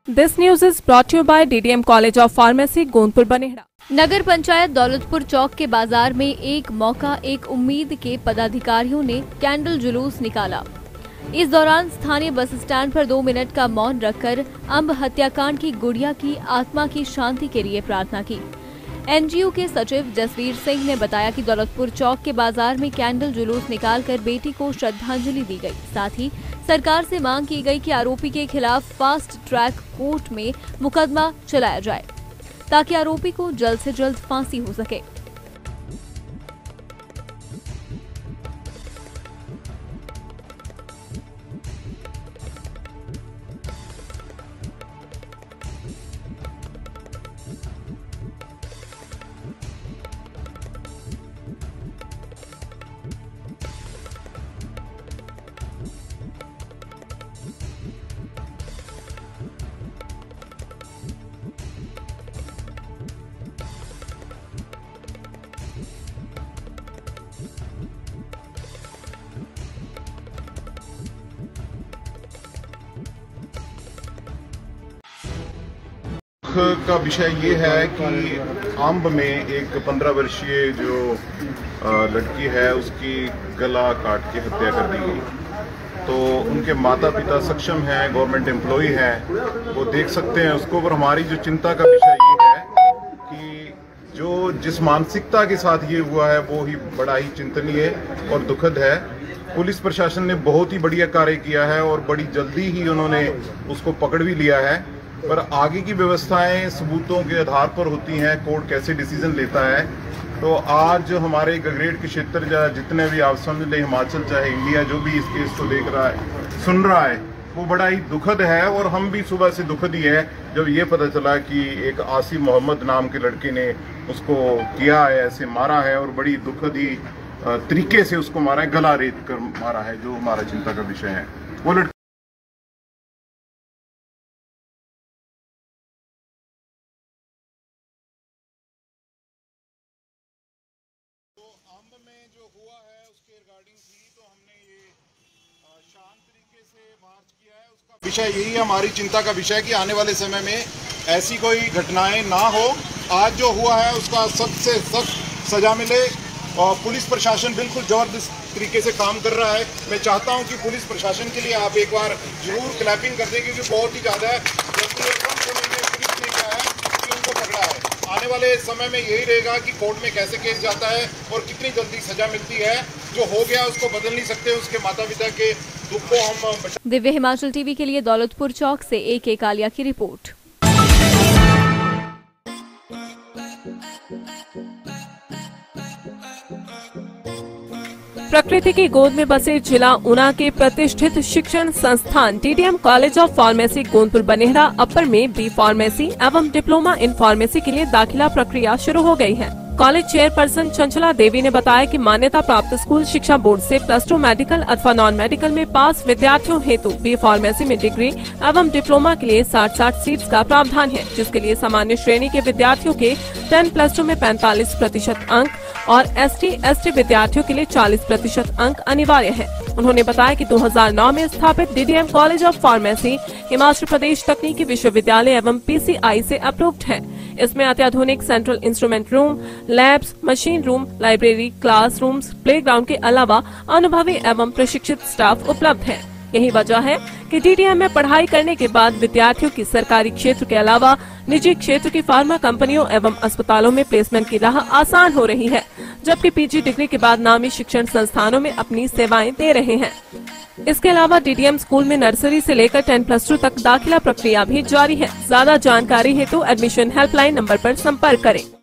This news is brought to you by DDM College of Pharmacy, Gondpur Baneda. नगर पंचायत दौलतपुर चौक के बाजार में एक मौका एक उम्मीद के पदाधिकारियों ने कैंडल जुलूस निकाला। इस दौरान स्थानीय बस स्टैंड पर 2 मिनट का मौन रखकर अंब हत्याकांड की गुड़िया की आत्मा की शांति के लिए प्रार्थना की। एनजीओ के सचिव जसवीर सिंह ने बताया कि दौलतपुर चौक के बाजार में कैंडल जुलूस निकालकर बेटी को श्रद्धांजलि दी गई। साथ ही सरकार से मांग की गई कि आरोपी के खिलाफ फास्ट ट्रैक कोर्ट में मुकदमा चलाया जाए ताकि आरोपी को जल्द से जल्द फांसी हो सके। का विषय ये है कि अंब में एक 15 वर्षीय जो लड़की है उसकी गला काट के हत्या कर दी गई। तो उनके माता पिता सक्षम हैं, गवर्नमेंट एम्प्लॉय हैं, वो देख सकते हैं उसको। पर हमारी जो चिंता का विषय ये है कि जिस मानसिकता के साथ ये हुआ है वो ही बड़ा ही चिंतनीय और दुखद है। पुलिस प्रशासन ने बहुत ही बढ़िया कार्य किया है और बड़ी जल्दी ही उन्होंने उसको पकड़ भी लिया है। पर आगे की व्यवस्थाएं सबूतों के आधार पर होती हैं, कोर्ट कैसे डिसीजन लेता है। तो आज हमारे गगरेट के क्षेत्र जितने भी आप समझ लें, हिमाचल चाहे इंडिया, जो भी इस केस को देख रहा है, सुन रहा है, वो बड़ा ही दुखद है। और हम भी सुबह से दुखद ही है जब ये पता चला कि एक आसिफ मोहम्मद नाम के लड़के ने उसको किया है, ऐसे मारा है और बड़ी दुखद ही तरीके से उसको मारा है, गला रेत कर मारा है, जो हमारा चिंता का विषय है। वो अंब में जो हुआ है उसके रिगार्डिंग थी, तो हमने ये शांत तरीके से मार्च किया है। उसका विषय यही है, हमारी चिंता का विषय कि आने वाले समय में ऐसी कोई घटनाएं ना हो। आज जो हुआ है उसका सख्त से सख्त सजा मिले और पुलिस प्रशासन बिल्कुल जबरदस्त तरीके से काम कर रहा है। मैं चाहता हूं कि पुलिस प्रशासन के लिए आप एक बार जरूर क्लैपिंग कर दें, क्योंकि बहुत ही ज़्यादा है पुलिस ने क्या है कि उनको पकड़ा है। आने वाले समय में यही रहेगा कि कोर्ट में कैसे केस जाता है और कितनी जल्दी सजा मिलती है। जो हो गया उसको बदल नहीं सकते, उसके माता पिता के दुख को हम। दिव्य हिमाचल टीवी के लिए दौलतपुर चौक से AK कालिया की रिपोर्ट। प्रकृति की गोद में बसे जिला ऊना के प्रतिष्ठित शिक्षण संस्थान DDM college of pharmacy Gondpur Baneda upper में B फार्मेसी एवं डिप्लोमा इन फार्मेसी के लिए दाखिला प्रक्रिया शुरू हो गई है। कॉलेज चेयरपर्सन चंचला देवी ने बताया कि मान्यता प्राप्त स्कूल शिक्षा बोर्ड से +2 मेडिकल अथवा नॉन मेडिकल में पास विद्यार्थियों हेतु B फार्मेसी में डिग्री एवं डिप्लोमा के लिए 60 सीट्स का प्रावधान है, जिसके लिए सामान्य श्रेणी के विद्यार्थियों के 10+2 में 45% अंक और ST/ST विद्यार्थियों के लिए 40% अंक अनिवार्य है। उन्होंने बताया कि 2009 में स्थापित DDM college of pharmacy Himachal Pradesh तकनीकी विश्वविद्यालय एवं PCI से अप्रूव्ड है। इसमें अत्याधुनिक central instrument room, labs, machine room, library, class rooms, playground के अलावा अनुभवी एवं प्रशिक्षित स्टाफ उपलब्ध है। यही वजह है कि DDM में पढ़ाई करने के बाद विद्यार्थियों की सरकारी क्षेत्र के अलावा निजी क्षेत्र की फार्मा कंपनियों एवं अस्पतालों में प्लेसमेंट की राह आसान हो रही है, जबकि PG डिग्री के बाद नामी शिक्षण संस्थानों में अपनी सेवाएं दे रहे हैं। इसके अलावा DDM स्कूल में नर्सरी से लेकर 10+2 तक दाखिला प्रक्रिया भी जारी है। ज्यादा जानकारी हेतु एडमिशन हेल्पलाइन नंबर पर संपर्क करें।